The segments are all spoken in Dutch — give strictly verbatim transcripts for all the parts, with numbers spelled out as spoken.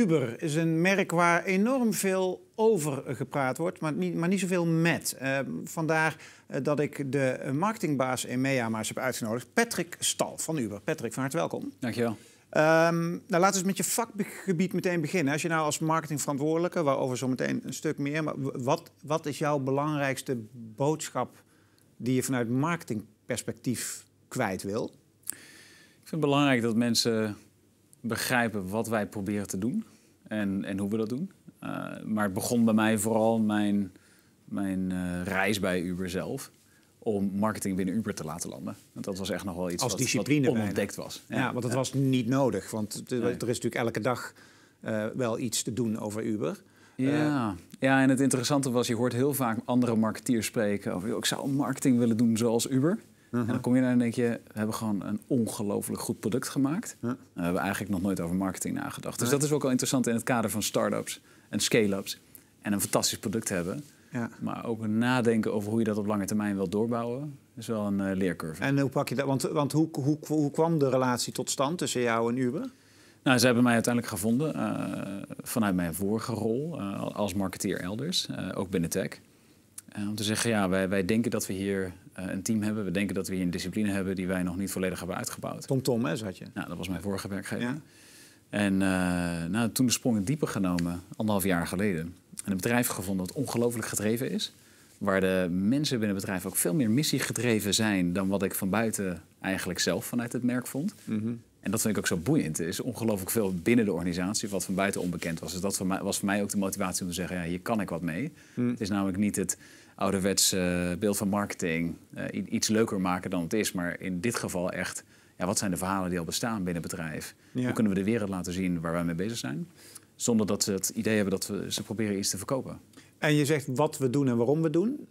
Uber is een merk waar enorm veel over gepraat wordt, maar niet, maar niet zoveel met. Uh, vandaar uh, dat ik de marketingbaas E M E A maar eens heb uitgenodigd. Patrick Stal van Uber. Patrick, van harte welkom. Dankjewel. Um, nou, laten we eens met je vakgebied meteen beginnen. Als je nou als marketingverantwoordelijke, waarover zo meteen een stuk meer... maar wat, wat is jouw belangrijkste boodschap die je vanuit marketingperspectief kwijt wil? Ik vind het belangrijk dat mensen begrijpen wat wij proberen te doen en, en hoe we dat doen. Uh, maar het begon bij mij vooral mijn, mijn uh, reis bij Uber zelf om marketing binnen Uber te laten landen. Want dat was echt nog wel iets als wat, discipline wat onontdekt was. Ja, ja, want het ja. was niet nodig. Want er, er is natuurlijk elke dag uh, wel iets te doen over Uber. Ja. Uh, ja, en het interessante was, je hoort heel vaak andere marketeers spreken over, ik zou marketing willen doen zoals Uber. Uh-huh. En dan kom je daar en denk je, we hebben gewoon een ongelooflijk goed product gemaakt. Uh-huh. Uh, we hebben eigenlijk nog nooit over marketing nagedacht. Dus uh-huh. dat is ook wel interessant in het kader van start-ups en scale-ups. En een fantastisch product hebben. Ja. Maar ook nadenken over hoe je dat op lange termijn wilt doorbouwen, is wel een uh, leercurve. En hoe pak je dat? Want, want hoe, hoe, hoe kwam de relatie tot stand tussen jou en Uber? Nou, ze hebben mij uiteindelijk gevonden uh, vanuit mijn vorige rol uh, als marketeer elders, uh, ook binnen tech. Uh, om te zeggen, ja, wij, wij denken dat we hier uh, een team hebben. We denken dat we hier een discipline hebben die wij nog niet volledig hebben uitgebouwd. Tom Tom, hè, zat je? Nou, dat was mijn vorige werkgever. Ja. En uh, nou, toen de sprong dieper genomen, anderhalf jaar geleden. En een bedrijf gevonden dat ongelooflijk gedreven is. Waar de mensen binnen het bedrijf ook veel meer missiegedreven zijn dan wat ik van buiten eigenlijk zelf vanuit het merk vond. Mm-hmm. En dat vind ik ook zo boeiend. Er is ongelooflijk veel binnen de organisatie wat van buiten onbekend was. Dus dat was voor mij ook de motivatie om te zeggen, ja, hier kan ik wat mee. Mm. Het is namelijk niet het ouderwets uh, beeld van marketing uh, iets leuker maken dan het is. Maar in dit geval echt, ja, wat zijn de verhalen die al bestaan binnen het bedrijf? Ja. Hoe kunnen we de wereld laten zien waar wij mee bezig zijn? Zonder dat ze het idee hebben dat we ze proberen iets te verkopen. En je zegt wat we doen en waarom we doen.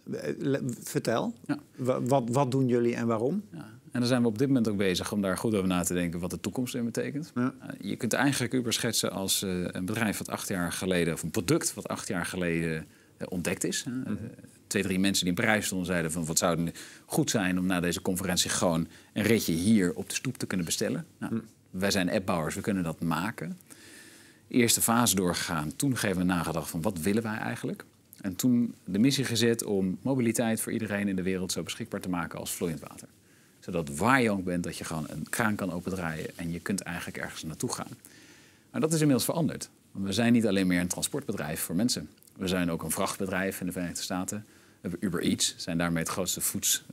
Vertel. Ja. Wat, wat doen jullie en waarom? Ja. En daar zijn we op dit moment ook bezig om daar goed over na te denken wat de toekomst in betekent. Ja. Uh, je kunt eigenlijk Uber schetsen als uh, een bedrijf wat acht jaar geleden, of een product wat acht jaar geleden uh, ontdekt is. Uh, mm-hmm. Twee, drie mensen die in Parijs stonden zeiden van wat zou het goed zijn om na deze conferentie gewoon een ritje hier op de stoep te kunnen bestellen. Nou, mm. Wij zijn appbouwers, we kunnen dat maken. Eerste fase doorgegaan. Toen hebben we nagedacht van wat willen wij eigenlijk? En toen de missie gezet om mobiliteit voor iedereen in de wereld zo beschikbaar te maken als vloeiend water. Zodat waar je ook bent, dat je gewoon een kraan kan opendraaien en je kunt eigenlijk ergens naartoe gaan. Maar dat is inmiddels veranderd. Want we zijn niet alleen meer een transportbedrijf voor mensen. We zijn ook een vrachtbedrijf in de Verenigde Staten. We hebben Uber Eats, zijn daarmee het grootste voeds,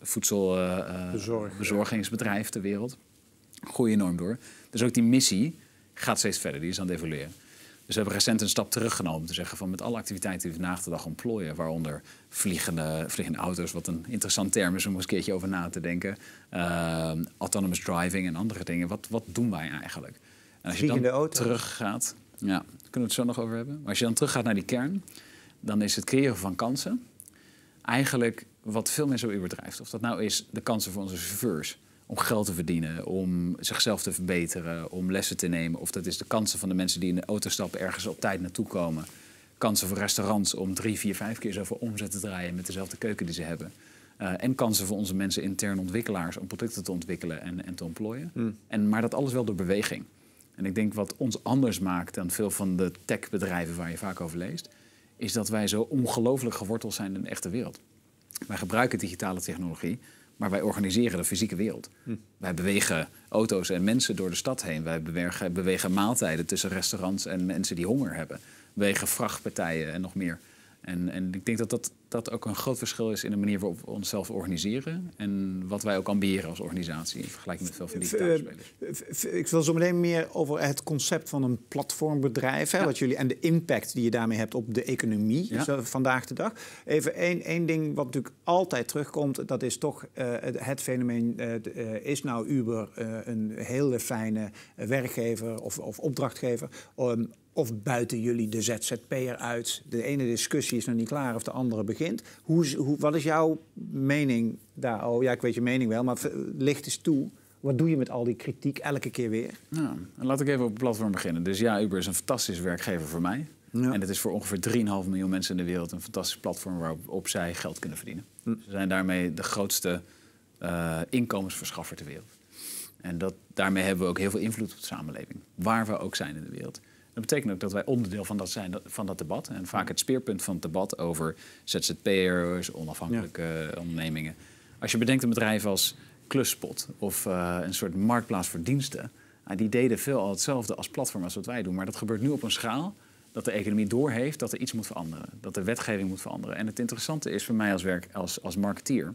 voedselbezorgingsbedrijf uh, ter wereld. Groeien enorm door. Dus ook die missie gaat steeds verder, die is aan het evolueren. Dus we hebben recent een stap teruggenomen om te zeggen van met alle activiteiten die we vandaag de dag ontplooien, waaronder vliegende, vliegende auto's, wat een interessant term is om eens een keertje over na te denken, uh, autonomous driving en andere dingen. Wat, wat doen wij eigenlijk? En als je dan auto's. teruggaat, ja, daar kunnen we het zo nog over hebben. Maar als je dan teruggaat naar die kern, dan is het creëren van kansen eigenlijk wat veel mensen op Uber drijft. Of dat nou is de kansen voor onze chauffeurs om geld te verdienen, om zichzelf te verbeteren, om lessen te nemen. Of dat is de kansen van de mensen die in de auto stappen ergens op tijd naartoe komen. Kansen voor restaurants om drie, vier, vijf keer zoveel omzet te draaien met dezelfde keuken die ze hebben. Uh, en kansen voor onze mensen, interne ontwikkelaars, om producten te ontwikkelen en, en te ontplooien. Mm. En, maar dat alles wel door beweging. En ik denk wat ons anders maakt dan veel van de techbedrijven waar je vaak over leest, is dat wij zo ongelooflijk geworteld zijn in de echte wereld. Wij gebruiken digitale technologie, maar wij organiseren de fysieke wereld. Hm. Wij bewegen auto's en mensen door de stad heen. Wij bewegen, bewegen maaltijden tussen restaurants en mensen die honger hebben. We bewegen vrachtpartijen en nog meer. En, en ik denk dat, dat dat ook een groot verschil is in de manier waarop we onszelf organiseren. En wat wij ook ambiëren als organisatie in vergelijking met veel van die digitale spelers. Ik wil zo meteen meer over het concept van een platformbedrijf. Hè, ja. Wat jullie, en de impact die je daarmee hebt op de economie ja. zo, vandaag de dag. Even één, één ding wat natuurlijk altijd terugkomt. Dat is toch uh, het, het fenomeen. Uh, uh, is nou Uber uh, een hele fijne werkgever of, of opdrachtgever? Um, Of buiten jullie de Z Z P'er uit? De ene discussie is nog niet klaar of de andere begint. Hoe, hoe, wat is jouw mening daar? Oh ja, ik weet je mening wel, maar licht eens toe. Wat doe je met al die kritiek elke keer weer? Ja, laat ik even op het platform beginnen. Dus ja, Uber is een fantastische werkgever voor mij. Ja. En het is voor ongeveer drie komma vijf miljoen mensen in de wereld een fantastisch platform waarop zij geld kunnen verdienen. Hm. Ze zijn daarmee de grootste uh, inkomensverschaffer ter wereld. En dat, daarmee hebben we ook heel veel invloed op de samenleving. Waar we ook zijn in de wereld. Dat betekent ook dat wij onderdeel van dat zijn van dat debat. En vaak het speerpunt van het debat over Z Z P'ers, onafhankelijke ja. ondernemingen. Als je bedenkt een bedrijf als Kluspot of uh, een soort marktplaats voor diensten. Uh, die deden veel al hetzelfde als platform als wat wij doen. Maar dat gebeurt nu op een schaal dat de economie doorheeft dat er iets moet veranderen. Dat de wetgeving moet veranderen. En het interessante is voor mij als, werk, als, als marketeer,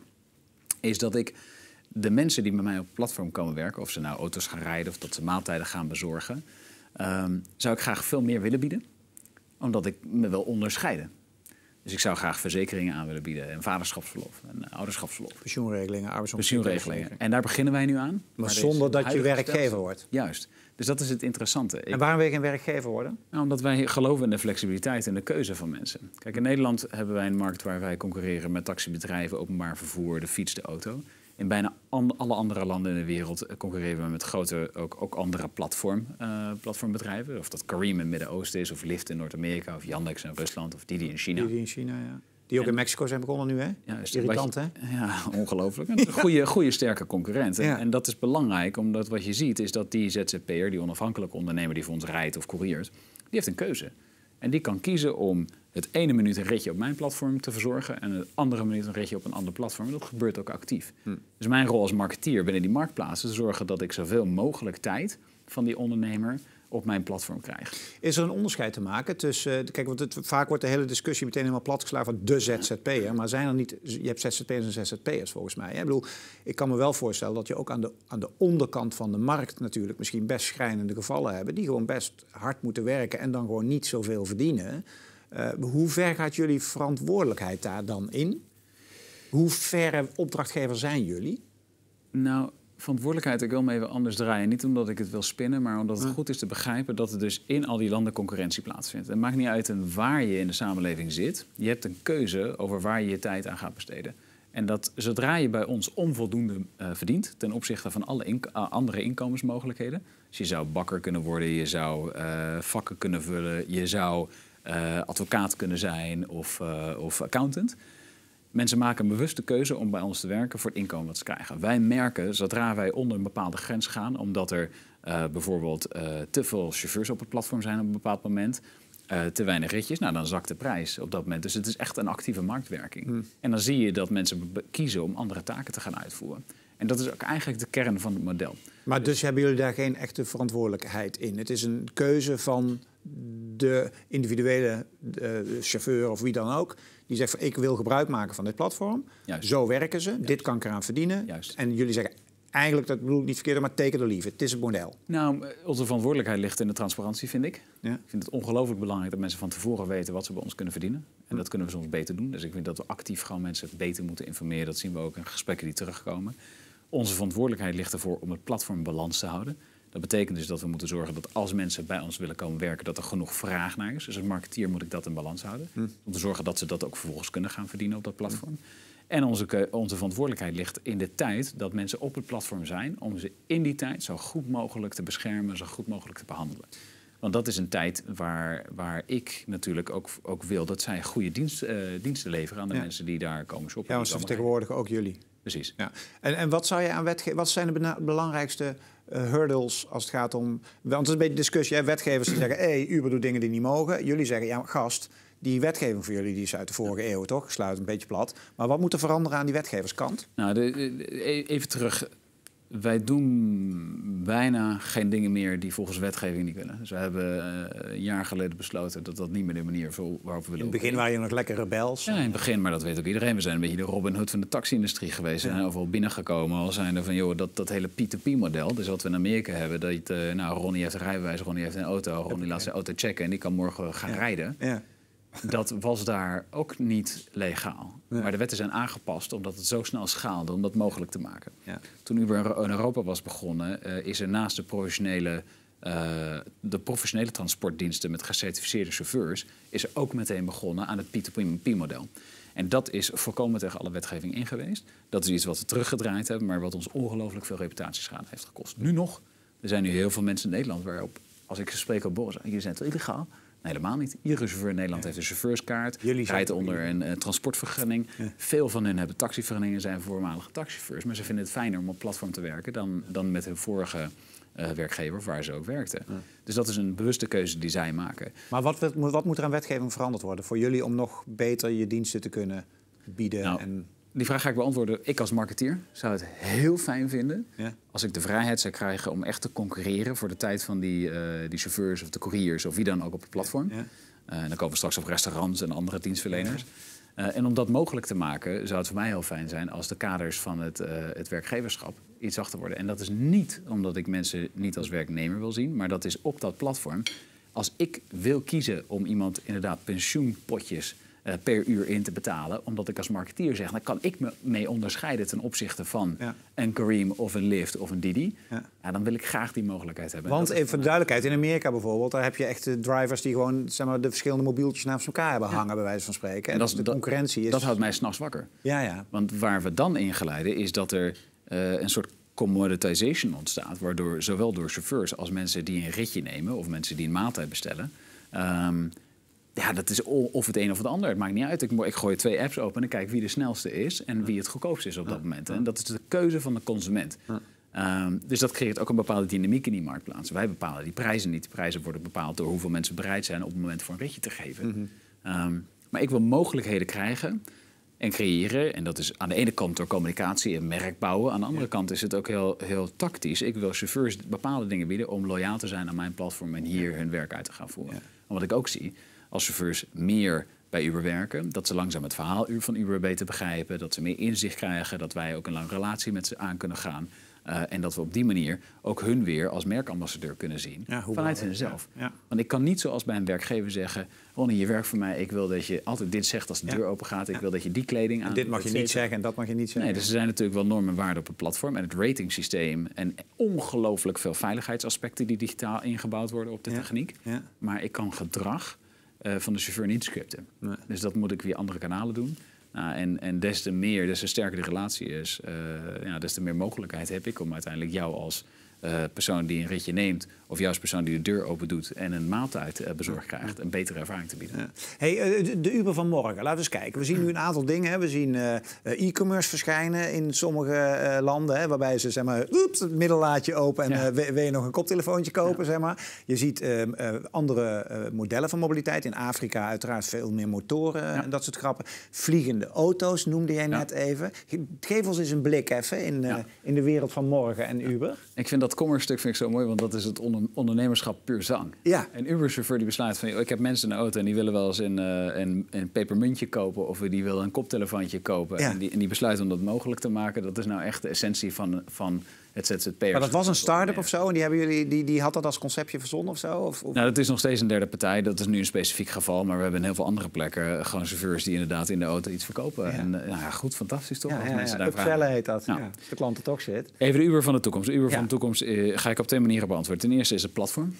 is dat ik de mensen die bij mij op het platform komen werken, of ze nou auto's gaan rijden of dat ze maaltijden gaan bezorgen, um, zou ik graag veel meer willen bieden, omdat ik me wil onderscheiden. Dus ik zou graag verzekeringen aan willen bieden, en vaderschapsverlof, en ouderschapsverlof. Pensioenregelingen, Pensioenregelingen. En daar beginnen wij nu aan. Maar, maar zonder dat je werkgever wordt. Juist. Dus dat is het interessante. En waarom wil je geen werkgever worden? Nou, omdat wij geloven in de flexibiliteit en de keuze van mensen. Kijk, in Nederland hebben wij een markt waar wij concurreren met taxibedrijven, openbaar vervoer, de fiets, de auto. In bijna an- alle andere landen in de wereld concurreren we met grote, ook, ook andere platform, uh, platformbedrijven. Of dat Careem in het Midden-Oosten is, of Lyft in Noord-Amerika, of Yandex in Rusland, of Didi in China. Didi in China, ja. Die ook en, in Mexico zijn begonnen nu, hè? Ja, is irritant, je, hè? Ja, ongelooflijk. Een goede, goede, sterke concurrent. En, ja. en dat is belangrijk, omdat wat je ziet is dat die Z Z P'er, die onafhankelijke ondernemer die voor ons rijdt of couriert, die heeft een keuze. En die kan kiezen om het ene minuut een ritje op mijn platform te verzorgen en het andere minuut een ritje op een ander platform. En dat gebeurt ook actief. Hm. Dus mijn rol als marketeer binnen die marktplaatsen is zorgen dat ik zoveel mogelijk tijd van die ondernemer op mijn platform krijg. Is er een onderscheid te maken tussen... Kijk, want het, vaak wordt de hele discussie meteen helemaal platgeslagen van de Z Z P'er. Maar zijn er niet... Je hebt Z Z P'ers en Z Z P'ers volgens mij. Hè? Ik bedoel, ik kan me wel voorstellen dat je ook aan de, aan de onderkant van de markt natuurlijk misschien best schrijnende gevallen hebben, die gewoon best hard moeten werken en dan gewoon niet zoveel verdienen. Uh, hoe ver gaat jullie verantwoordelijkheid daar dan in? Hoe verre opdrachtgever zijn jullie? Nou, verantwoordelijkheid, ik wil hem even anders draaien. Niet omdat ik het wil spinnen, maar omdat het ja. goed is te begrijpen dat er dus in al die landen concurrentie plaatsvindt. Het maakt niet uit waar je in de samenleving zit. Je hebt een keuze over waar je je tijd aan gaat besteden. En dat zodra je bij ons onvoldoende uh, verdient ten opzichte van alle ink- uh, andere inkomensmogelijkheden. Dus je zou bakker kunnen worden, je zou uh, vakken kunnen vullen, je zou uh, advocaat kunnen zijn of, uh, of accountant. Mensen maken een bewuste keuze om bij ons te werken voor het inkomen wat ze krijgen. Wij merken, zodra wij onder een bepaalde grens gaan, omdat er uh, bijvoorbeeld uh, te veel chauffeurs op het platform zijn op een bepaald moment, uh, te weinig ritjes, nou dan zakt de prijs op dat moment. Dus het is echt een actieve marktwerking. Hmm. En dan zie je dat mensen be- kiezen om andere taken te gaan uitvoeren. En dat is ook eigenlijk de kern van het model. Maar dus, dus hebben jullie daar geen echte verantwoordelijkheid in? Het is een keuze van de individuele uh, chauffeur of wie dan ook, die zegt van ik wil gebruik maken van dit platform. Juist. Zo werken ze, Juist. Dit kan ik eraan verdienen. Juist. En jullie zeggen eigenlijk, dat bedoel ik niet verkeerd, maar take it or leave it. Het is het model. Nou, onze verantwoordelijkheid ligt in de transparantie, vind ik. Ja. Ik vind het ongelooflijk belangrijk dat mensen van tevoren weten wat ze bij ons kunnen verdienen. En hm. dat kunnen we soms beter doen. Dus ik vind dat we actief gewoon mensen beter moeten informeren. Dat zien we ook in gesprekken die terugkomen. Onze verantwoordelijkheid ligt ervoor om het platform in balans te houden. Dat betekent dus dat we moeten zorgen dat als mensen bij ons willen komen werken, dat er genoeg vraag naar is. Dus als marketeer moet ik dat in balans houden. Hm. Om te zorgen dat ze dat ook vervolgens kunnen gaan verdienen op dat platform. Hm. En onze, onze verantwoordelijkheid ligt in de tijd dat mensen op het platform zijn, om ze in die tijd zo goed mogelijk te beschermen, zo goed mogelijk te behandelen. Want dat is een tijd waar, waar ik natuurlijk ook, ook wil dat zij goede dienst, uh, diensten leveren aan de ja. mensen die daar komen shoppen. Ja, want ze vertegenwoordigen ook jullie. Precies. Ja. En, en wat zou je aan wetge- wat zijn de bena- belangrijkste uh, hurdles als het gaat om... Want het is een beetje discussie, hè? Wetgevers die zeggen, hey, Uber doet dingen die niet mogen. Jullie zeggen, ja, gast, die wetgeving voor jullie die is uit de vorige eeuw, toch? Ik sluit een beetje plat. Maar wat moet er veranderen aan die wetgeverskant? Nou, de, de, even terug. Wij doen bijna geen dingen meer die volgens wetgeving niet kunnen. Dus we hebben uh, een jaar geleden besloten dat dat niet meer de manier is waarop we willen optreden. In het begin waren je nog lekker rebels. Ja, in het begin, maar dat weet ook iedereen. We zijn een beetje de Robin Hood van de taxi-industrie geweest. Ja. En overal binnengekomen al zijn er van, joh, dat, dat hele P twee P-model, dus wat we in Amerika hebben, dat uh, nou, Ronnie heeft een rijbewijs, Ronnie heeft een auto, Ronnie laat zijn auto checken en die kan morgen gaan ja. rijden. Ja. Dat was daar ook niet legaal. Ja. Maar de wetten zijn aangepast omdat het zo snel schaalde om dat mogelijk te maken. Ja. Toen Uber in Europa was begonnen, uh, is er naast de professionele, uh, de professionele transportdiensten met gecertificeerde chauffeurs, is er ook meteen begonnen aan het P twee P-model. En dat is volkomen tegen alle wetgeving in geweest. Dat is iets wat we teruggedraaid hebben, maar wat ons ongelooflijk veel reputatieschade heeft gekost. Nu nog. Er zijn nu heel veel mensen in Nederland waarop, als ik spreek op Boris, jullie zijn toch illegaal? Nee, helemaal niet. Iedere chauffeur in Nederland ja. heeft een chauffeurskaart. Jullie rijdt onder een uh, transportvergunning. Ja. Veel van hen hebben taxivergunningen, zijn voormalige taxichauffeurs. Maar ze vinden het fijner om op platform te werken dan, dan met hun vorige uh, werkgever of waar ze ook werkten. Ja. Dus dat is een bewuste keuze die zij maken. Maar wat, wat moet er aan wetgeving veranderd worden voor jullie om nog beter je diensten te kunnen bieden? Nou, en... Die vraag ga ik beantwoorden. Ik als marketeer zou het heel fijn vinden ja. als ik de vrijheid zou krijgen om echt te concurreren voor de tijd van die, uh, die chauffeurs of de couriers of wie dan ook op het platform. Ja. Ja. Uh, dan komen we straks op restaurants en andere dienstverleners. Ja. Uh, en om dat mogelijk te maken zou het voor mij heel fijn zijn als de kaders van het, uh, het werkgeverschap iets zachter worden. En dat is niet omdat ik mensen niet als werknemer wil zien, maar dat is op dat platform. Als ik wil kiezen om iemand inderdaad pensioenpotjes Uh, per uur in te betalen, omdat ik als marketeer zeg, dan kan ik me mee onderscheiden ten opzichte van ja. een Careem of een Lyft of een Didi. Ja. Ja, dan wil ik graag die mogelijkheid hebben. Want even voor de duidelijkheid, in Amerika bijvoorbeeld, daar heb je echt de drivers die gewoon zeg maar, de verschillende mobieltjes naast elkaar hebben ja. hangen, bij wijze van spreken. En, en dat, de concurrentie is... Dat houdt mij 's nachts wakker. Ja, ja. Want waar we dan in geleiden is dat er uh, een soort commoditization ontstaat, waardoor zowel door chauffeurs als mensen die een ritje nemen of mensen die een maaltijd bestellen, Um, ja, dat is of het een of het ander. Het maakt niet uit. Ik, ik gooi twee apps open en kijk wie de snelste is en wie het goedkoopste is op dat moment. En dat is de keuze van de consument. Um, dus dat creëert ook een bepaalde dynamiek in die marktplaats. Wij bepalen die prijzen niet. De prijzen worden bepaald door hoeveel mensen bereid zijn op het moment voor een ritje te geven. Mm-hmm. Um, maar ik wil mogelijkheden krijgen en creëren. En dat is aan de ene kant door communicatie en merk bouwen. Aan de andere ja. kant is het ook heel, heel tactisch. Ik wil chauffeurs bepaalde dingen bieden om loyaal te zijn aan mijn platform en hier ja. hun werk uit te gaan voeren. Ja. En wat ik ook zie, als chauffeurs meer bij Uber werken, dat ze langzaam het verhaal van Uber beter begrijpen, dat ze meer inzicht krijgen, dat wij ook een lange relatie met ze aan kunnen gaan. Uh, en dat we op die manier ook hun weer als merkambassadeur kunnen zien. Ja, vanuit hunzelf. Ja, ja. Want ik kan niet zoals bij een werkgever zeggen, Ronnie, je werkt voor mij, ik wil dat je altijd dit zegt als de ja. deur open gaat. Ik ja. wil dat je die kleding aan... En dit mag je niet zeggen en dat mag je niet zeggen. Nee, dus er zijn natuurlijk wel normen en waarden op het platform. En het ratingsysteem en ongelooflijk veel veiligheidsaspecten die digitaal ingebouwd worden op de ja. techniek. Ja. Maar ik kan gedrag uh, van de chauffeur niet scripten. Nee. Dus dat moet ik via andere kanalen doen. Nou, en, en des te meer, des te sterker de relatie is, uh, ja, des te meer mogelijkheid heb ik om uiteindelijk jou als uh, persoon die een ritje neemt, of jou als persoon die de deur open doet en een maaltijd uh, bezorgd krijgt, een betere ervaring te bieden. Ja. Hey, uh, de, de Uber van morgen, laten we eens kijken. We zien nu een aantal dingen. Hè. We zien uh, e-commerce verschijnen in sommige uh, landen, hè, waarbij ze zeg maar, oeps, het middellaadje open en ja. uh, wil je nog een koptelefoontje kopen. Ja. Zeg maar. Je ziet uh, uh, andere uh, modellen van mobiliteit. In Afrika uiteraard veel meer motoren ja. en dat soort grappen. Vliegende auto's noemde jij net ja. even. Geef ons eens een blik even in, uh, ja. in de wereld van morgen en Uber. Ja. Ik vind dat commerce stuk vind ik zo mooi, want dat is het onder, ondernemerschap puur zang. Ja. Een Uber-chauffeur die besluit van, ik heb mensen in de auto en die willen wel eens een, uh, een, een pepermuntje kopen of die willen een koptelefoontje kopen. Ja. En, die, en die besluiten om dat mogelijk te maken. Dat is nou echt de essentie van, van het Z Z P'ers. Maar dat was een start-up of zo en die, hebben jullie, die, die had dat als conceptje verzonnen of zo? Of, of? Nou, dat is nog steeds een derde partij. Dat is nu een specifiek geval, maar we hebben in heel veel andere plekken gewoon chauffeurs die inderdaad in de auto iets verkopen. Ja. En uh, nou ja, goed, fantastisch toch? Ja, als ja, mensen ja. daar vragen. Upsellen heet dat. Ja. Ja. Als de klant er toch zit. Even de Uber van de toekomst. De Uber ja. van de toekomst uh, ga ik op twee manieren beantwoorden. Ten eerste is het platform.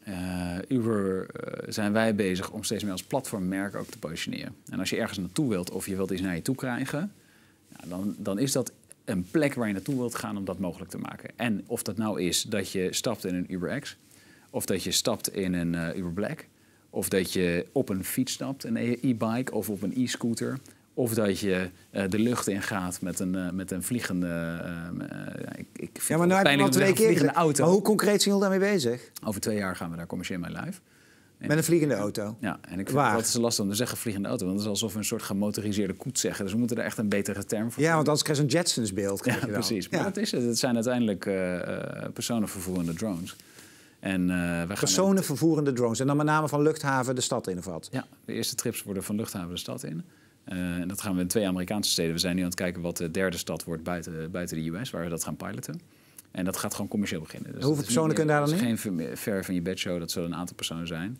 Uh, Uber uh, zijn wij bezig om steeds meer als platformmerk ook te positioneren. En als je ergens naartoe wilt of je wilt iets naar je toe krijgen, ja, dan, dan is dat een plek waar je naartoe wilt gaan om dat mogelijk te maken. En of dat nou is dat je stapt in een UberX, of dat je stapt in een uh, Uber Black, of dat je op een fiets stapt, een e-bike of op een e-scooter, of dat je uh, de lucht in gaat met een, uh, met een vliegende, uh, uh, ik, ik vind ja, maar nou heb je al twee keer vliegende auto. Maar hoe concreet zijn jullie daarmee bezig? Over twee jaar gaan we daar commercieel mee live. En met een vliegende auto? Ja, en ik vind Waar? dat is lastig om te zeggen vliegende auto. Want het is alsof we een soort gemotoriseerde koets zeggen. Dus we moeten er echt een betere term voor. Ja, want anders krijg je zo'n Jetsons beeld. Ja, precies. Maar ja. dat is het. Het zijn uiteindelijk uh, uh, personenvervoerende drones. En, uh, personenvervoerende drones. En dan met name van luchthaven de stad in of wat? Ja, de eerste trips worden van luchthaven de stad in. Uh, en dat gaan we in twee Amerikaanse steden. We zijn nu aan het kijken wat de derde stad wordt buiten, buiten de U S, waar we dat gaan piloten. En dat gaat gewoon commercieel beginnen. Dus hoeveel personen kunnen daar dan in? Het is geen ver van je bedshow, dat zullen een aantal personen zijn.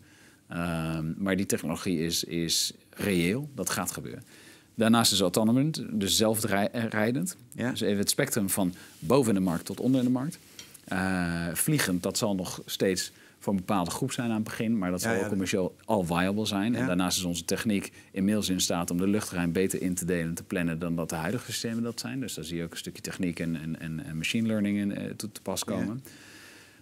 Um, maar die technologie is, is reëel, dat gaat gebeuren. Daarnaast is autonomous, dus zelfrijdend. Ja. Dus even het spectrum van boven in de markt tot onder in de markt. Uh, vliegend, dat zal nog steeds voor een bepaalde groep zijn aan het begin, maar dat zal ja, ja. ook commercieel al viable zijn. Ja. En daarnaast is onze techniek inmiddels in staat om de luchtruim beter in te delen en te plannen dan dat de huidige systemen dat zijn. Dus daar zie je ook een stukje techniek en, en, en machine learning in, uh, toe te pas komen. Ja.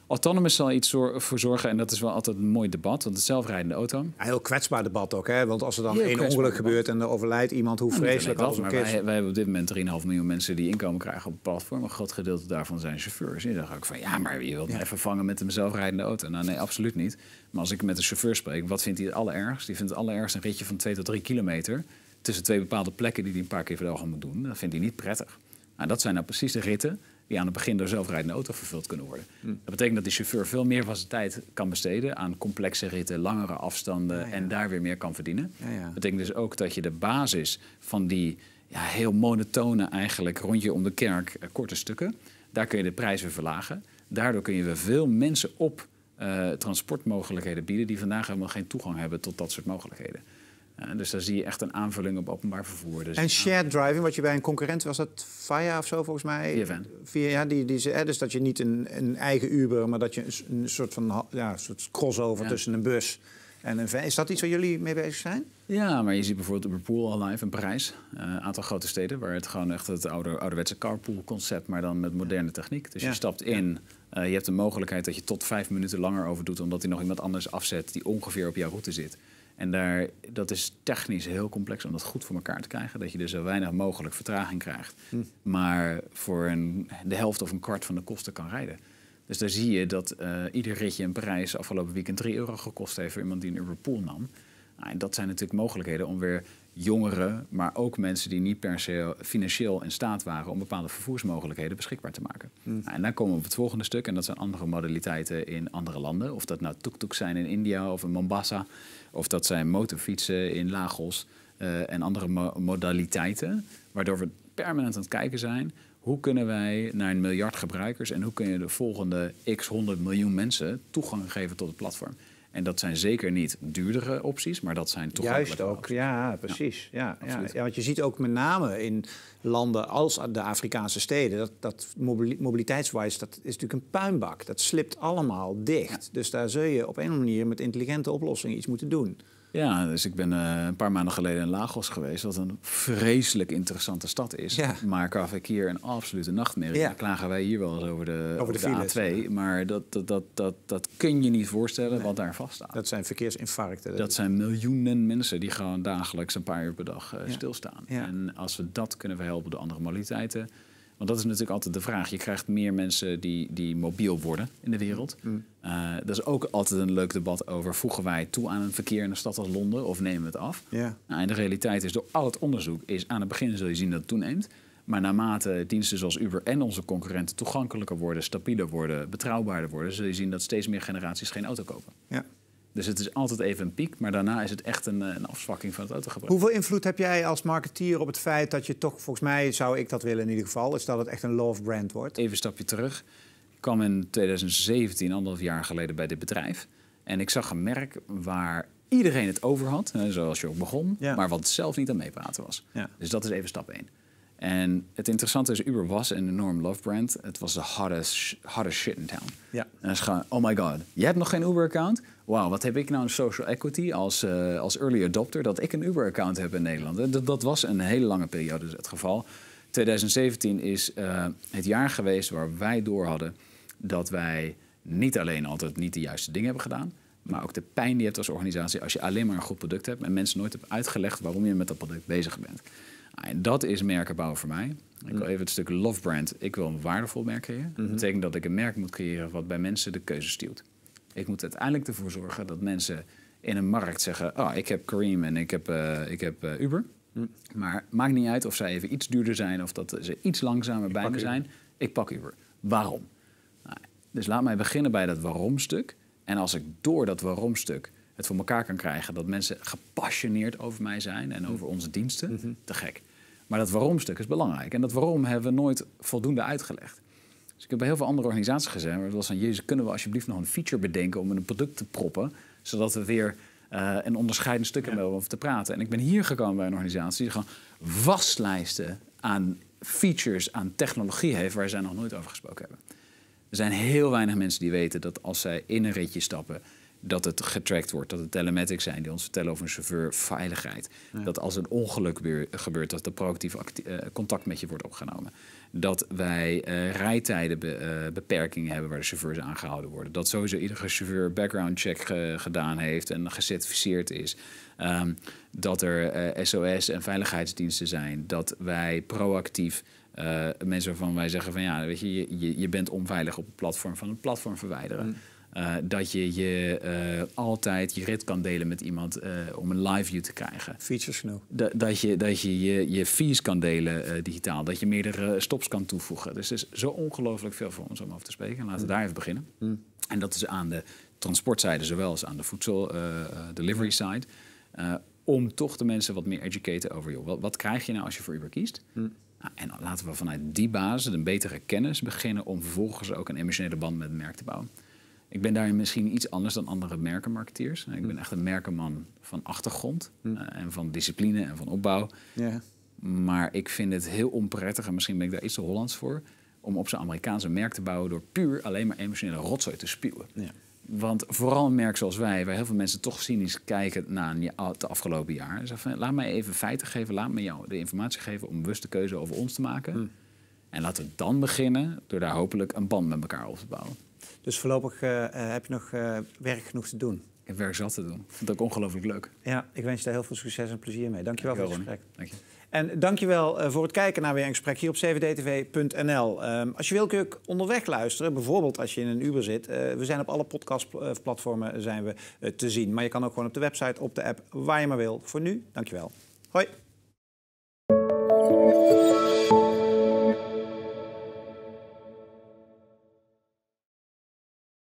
Autonomous zal iets zor- voor zorgen, en dat is wel altijd een mooi debat, want het zelfrijdende auto... Een heel kwetsbaar debat ook, hè? Want als er dan Heel één ongeluk debat. gebeurt en er overlijdt iemand, hoe nou, vreselijk dat, als maar een wij, wij hebben op dit moment drieënhalf miljoen mensen die inkomen krijgen op het platform. Een groot gedeelte daarvan zijn chauffeurs. En dan ga ik van, ja, maar je wilt me ja. even vangen met een zelfrijdende auto. Nou, nee, absoluut niet. Maar als ik met een chauffeur spreek, wat vindt hij het allerergst? Die vindt het allerergst een ritje van twee tot drie kilometer tussen twee bepaalde plekken die hij een paar keer per dag moet doen. Dat vindt hij niet prettig. Nou, dat zijn nou precies de ritten die aan het begin door zelfrijdende auto vervuld kunnen worden. Hm. Dat betekent dat die chauffeur veel meer van zijn tijd kan besteden aan complexe ritten, langere afstanden ja, ja. en daar weer meer kan verdienen. Ja, ja. Dat betekent dus ook dat je de basis van die ja, heel monotone eigenlijk rondje om de kerk uh, korte stukken, daar kun je de prijs weer verlagen. Daardoor kun je weer veel mensen op uh, transportmogelijkheden bieden die vandaag helemaal geen toegang hebben tot dat soort mogelijkheden. Uh, dus daar zie je echt een aanvulling op openbaar vervoer. Dus en shared driving, wat je bij een concurrent, was dat Via of zo volgens mij? Via Van. Via, ja, die, die, hè, dus dat je niet een, een eigen Uber, maar dat je een, een soort van ja, een soort crossover ja. tussen een bus en een van. Is dat iets waar jullie mee bezig zijn? Ja, maar je ziet bijvoorbeeld Uberpool al live in Parijs. Een uh, aantal grote steden waar het gewoon echt het oude, ouderwetse carpool-concept, maar dan met moderne techniek. Dus ja. je stapt in, uh, je hebt de mogelijkheid dat je tot vijf minuten langer over doet, omdat hij nog iemand anders afzet die ongeveer op jouw route zit. En daar, dat is technisch heel complex om dat goed voor elkaar te krijgen. Dat je dus zo weinig mogelijk vertraging krijgt. Hm. Maar voor een, de helft of een kwart van de kosten kan rijden. Dus daar zie je dat uh, ieder ritje in Parijs afgelopen weekend drie euro gekost heeft voor iemand die een Uberpool nam. Nou, en dat zijn natuurlijk mogelijkheden om weer jongeren, maar ook mensen die niet per se financieel in staat waren om bepaalde vervoersmogelijkheden beschikbaar te maken. Mm. Nou, en dan komen we op het volgende stuk en dat zijn andere modaliteiten in andere landen. Of dat nou tuk-tuk zijn in India of in Mombasa, of dat zijn motorfietsen in Lagos uh, en andere mo- modaliteiten, waardoor we permanent aan het kijken zijn. Hoe kunnen wij naar een miljard gebruikers en hoe kun je de volgende x honderd miljoen mensen toegang geven tot het platform? En dat zijn zeker niet duurdere opties, maar dat zijn toegankelijke Juist ook, opties. ja, precies. Ja, ja, ja, want je ziet ook met name in landen als de Afrikaanse steden, dat, dat mobiliteitswijs, dat is natuurlijk een puinbak. Dat slipt allemaal dicht. Ja. Dus daar zul je op een of andere manier met intelligente oplossingen iets moeten doen. Ja, dus ik ben uh, een paar maanden geleden in Lagos geweest, wat een vreselijk interessante stad is. Ja. Maar qua verkeer een absolute nachtmerrie. Ja. Dan klagen wij hier wel eens over de, over de, over de A twee. Ja. Maar dat, dat, dat, dat, dat kun je niet voorstellen nee. wat daar vaststaat. Dat zijn verkeersinfarcten. Dat zijn miljoenen mensen die gewoon dagelijks een paar uur per dag uh, ja. stilstaan. Ja. En als we dat kunnen verhelpen door andere modaliteiten. Want dat is natuurlijk altijd de vraag. Je krijgt meer mensen die, die mobiel worden in de wereld. Mm. Uh, dat is ook altijd een leuk debat over. Voegen wij toe aan een verkeer in een stad als Londen of nemen we het af? Yeah. Nou, en de realiteit is, door al het onderzoek, is aan het begin zul je zien dat het toeneemt. Maar naarmate diensten zoals Uber en onze concurrenten toegankelijker worden, stabieler worden, betrouwbaarder worden, zul je zien dat steeds meer generaties geen auto kopen. Yeah. Dus het is altijd even een piek, maar daarna is het echt een, een afzwakking van het autogebruik. Hoeveel invloed heb jij als marketeer op het feit dat je toch, volgens mij zou ik dat willen in ieder geval, is dat het echt een love brand wordt? Even een stapje terug. Ik kwam in twintig zeventien, anderhalf jaar geleden, bij dit bedrijf. En ik zag een merk waar iedereen het over had, zoals je ook begon, ja. maar wat zelf niet aan meepraten was. Ja. Dus dat is even stap één. En het interessante is, Uber was een enorm love brand. Het was de hottest, hottest shit in town. Ja. En dan is gewoon, oh my god, je hebt nog geen Uber-account? Wauw, wat heb ik nou een social equity als, uh, als early adopter dat ik een Uber-account heb in Nederland? Dat, dat was een hele lange periode het geval. twintig zeventien is uh, het jaar geweest waar wij door hadden dat wij niet alleen altijd niet de juiste dingen hebben gedaan, maar ook de pijn die je hebt als organisatie als je alleen maar een goed product hebt en mensen nooit hebt uitgelegd waarom je met dat product bezig bent. En dat is merken bouwen voor mij. Ik wil even het stuk love brand. Ik wil een waardevol merk creëren. Mm-hmm. Dat betekent dat ik een merk moet creëren wat bij mensen de keuze stuurt. Ik moet uiteindelijk ervoor zorgen dat mensen in een markt zeggen, oh, ik heb Careem en ik heb, uh, ik heb uh, Uber. Mm. Maar maakt niet uit of zij even iets duurder zijn of dat ze iets langzamer ik bij me zijn. Uber. Ik pak Uber. Waarom? Nou, dus laat mij beginnen bij dat waarom-stuk. En als ik door dat waarom-stuk het voor elkaar kan krijgen dat mensen gepassioneerd over mij zijn en over onze diensten, mm-hmm. te gek. Maar dat waarom-stuk is belangrijk. En dat waarom hebben we nooit voldoende uitgelegd. Dus ik heb bij heel veel andere organisaties gezegd, maar het was van, jezus, kunnen we alsjeblieft nog een feature bedenken om in een product te proppen, zodat we weer uh, een onderscheidend stuk hebben ja. om over te praten. En ik ben hier gekomen bij een organisatie die gewoon waslijsten aan features, aan technologie heeft waar zij nog nooit over gesproken hebben. Er zijn heel weinig mensen die weten dat als zij in een ritje stappen, dat het getrackt wordt, dat het telematics zijn die ons vertellen over een chauffeurveiligheid. Ja. Dat als een ongeluk gebeurt, dat er proactief uh, contact met je wordt opgenomen. Dat wij uh, rijtijdenbeperkingen uh, hebben waar de chauffeurs aangehouden worden. Dat sowieso iedere chauffeur background check ge gedaan heeft en gecertificeerd is. Um, dat er uh, S O S en veiligheidsdiensten zijn. Dat wij proactief uh, mensen waarvan wij zeggen van ja, weet je, je, je bent onveilig op het platform van het platform verwijderen. Mm. Uh, dat je, je uh, altijd je rit kan delen met iemand uh, om een live view te krijgen. Features genoeg. Da dat je dat je, je, je fees kan delen uh, digitaal. Dat je meerdere stops kan toevoegen. Dus er is zo ongelooflijk veel voor ons om over te spreken. Laten we mm. daar even beginnen. Mm. En dat is aan de transportzijde zowel als aan de voedsel uh, delivery side. Uh, om toch de mensen wat meer educaten over joh, wat, wat krijg je nou als je voor Uber kiest? Mm. Nou, en dan laten we vanuit die basis een betere kennis beginnen om vervolgens ook een emotionele band met het merk te bouwen. Ik ben daarin misschien iets anders dan andere merkenmarketeers. Ik ben echt een merkenman van achtergrond hm. uh, en van discipline en van opbouw. Ja. Maar ik vind het heel onprettig, en misschien ben ik daar iets te Hollands voor, om op zo'n Amerikaanse merk te bouwen door puur alleen maar emotionele rotzooi te spuwen. Ja. Want vooral een merk zoals wij, waar heel veel mensen toch cynisch kijken naar het afgelopen jaar. Dus van, laat mij even feiten geven, laat me jou de informatie geven om een bewuste keuze over ons te maken. Hm. En laten we dan beginnen door daar hopelijk een band met elkaar op te bouwen. Dus voorlopig uh, heb je nog uh, werk genoeg te doen. Ik heb werk zat te doen. Ik vind het ook ongelooflijk leuk. Ja, ik wens je daar heel veel succes en plezier mee. Dankjewel voor het gesprek. Dank je. En dankjewel uh, voor het kijken naar weer een gesprek hier op zeven d t v punt n l. Um, als je wil kun je ook onderweg luisteren. Bijvoorbeeld als je in een Uber zit. Uh, we zijn op alle podcastplatformen zijn we, uh, te zien. Maar je kan ook gewoon op de website, op de app, waar je maar wil. Voor nu, dankjewel. Hoi.